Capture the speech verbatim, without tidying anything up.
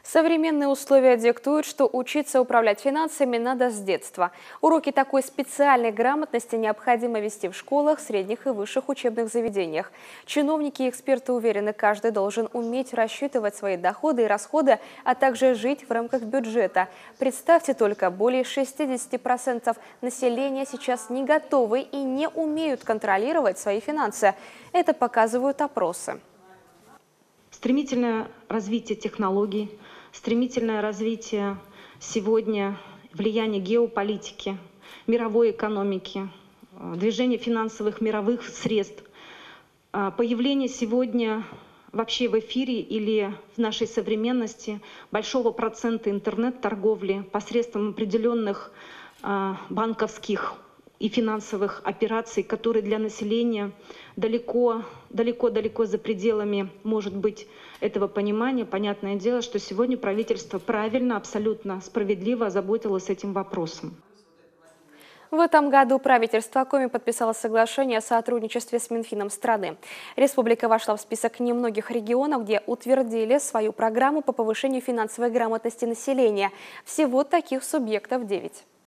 Современные условия диктуют, что учиться управлять финансами надо с детства. Уроки такой специальной грамотности необходимо вести в школах, средних и высших учебных заведениях. Чиновники и эксперты уверены, каждый должен уметь рассчитывать свои доходы и расходы, а также жить в рамках бюджета. Представьте только, более шестидесяти процентов населения сейчас не готовы и не умеют контролировать свои финансы. Это показывают опросы. Стремительное развитие технологий, стремительное развитие сегодня влияния геополитики, мировой экономики, движение финансовых мировых средств, появление сегодня вообще в эфире или в нашей современности большого процента интернет-торговли посредством определенных банковских и финансовых операций, которые для населения далеко, далеко, далеко за пределами, может быть, этого понимания. Понятное дело, что сегодня правительство правильно, абсолютно справедливо озаботилось этим вопросом. В этом году правительство Коми подписало соглашение о сотрудничестве с Минфином страны. Республика вошла в список немногих регионов, где утвердили свою программу по повышению финансовой грамотности населения. Всего таких субъектов девять.